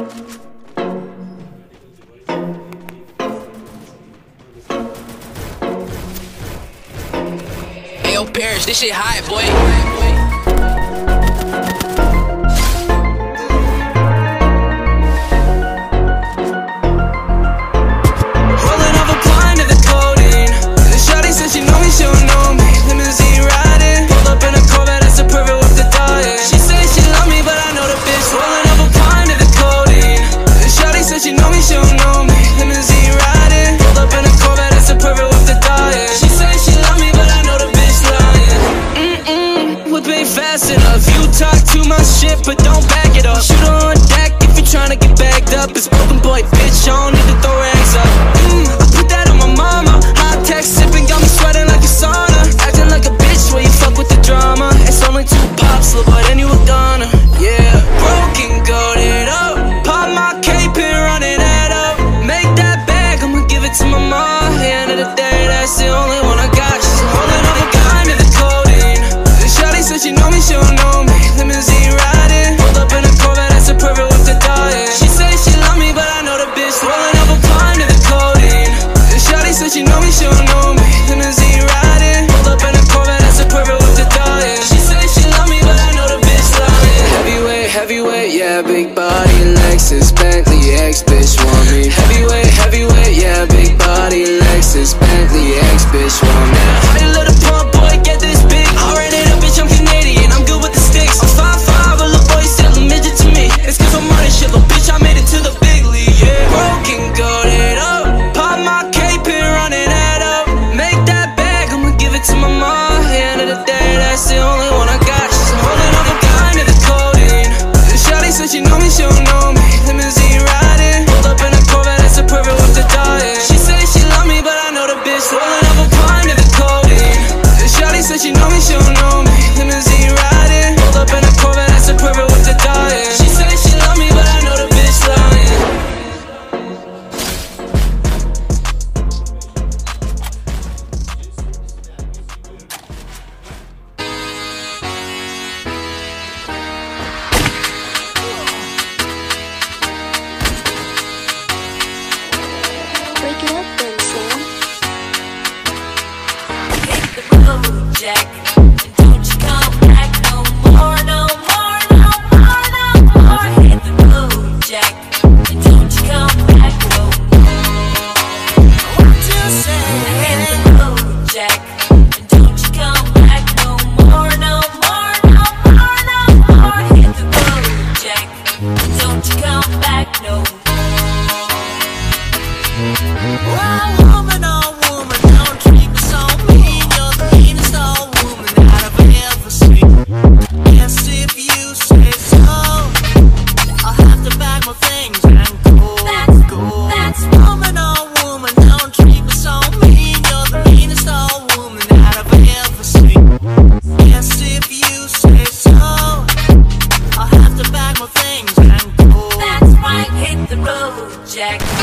Ayo, Parrish, this shit high, boy. But don't back it up. Shoot her on deck if you're trying to get bagged up. It's broken boy, bitch, I don't need to throw rags up. I put that on my mama. High tech sipping, got me sweating like a sauna. Acting like a bitch where you fuck with the drama. It's only 2 pops, little boy, then you a goner. Yeah, broken, goated up. Pop my cape and run it head up. Make that bag, I'ma give it to my mom. At the end of the day, that's the only one I got. She's holding on the gun to the codeine. The shawty said she know me, she don't know me. Limousine riding, pulled up in a Corvette, that's a perfect with the diet. She say she love me, but I know the bitch rolling up a pint to the codeine. The shawty said she know me, she don't know me. Limousine riding, pulled up in a Corvette, that's a perfect with the diet. She say she love me, but I know the bitch lying. Heavyweight, heavyweight, yeah, big body, Lexus, Bentley, ex-bitch want me. Heavyweight, heavyweight, yeah, big body, Lexus, Bentley, ex-bitch want me. How you let a pump boy get this big? I ran it up, bitch, I'm Canadian, I'm good with the sticks. I'm 5'5", a little boy still a midget to me. It's cause I'm running shit, little bitch, I made it to the big league, yeah. Broken, goated up. Pop my cape and run it head up. Make that bag, I'ma give it to my mom. At the end of the day, that's the only one I got. She's holding on the gun to the codeine. The shawty said she know me, she don't know me. Limousine riding, pulled up in a Corvette, that's a perfect with the diet. She say she love me, but I know the bitch rolling up a pint to the codeine. The shawty said she know me, she don't know me. Limousine riding, pulled up in a Corvette, that's a perfect with the diet. She say she love me, but I know the bitch lying. Break it up then, Sam. Hit the road, Jack, and don't you come back no more, no more, no more, no more. Hit the road, Jack, and don't you come back no more. What you say? Hit the road, Jack, and don't you come back no more, no more, no more, no more. Hit the road, Jack, and don't you come back no more. Oh woman, don't treat me so mean. You're the meanest old woman that I've ever seen. Yes, if you say so, I'll have to pack my things and go. That's woman, don't treat me so mean. You're the meanest old woman that I've ever seen. Yes, if you say so, I'll have to pack my things and go. That's right, hit the road, Jack.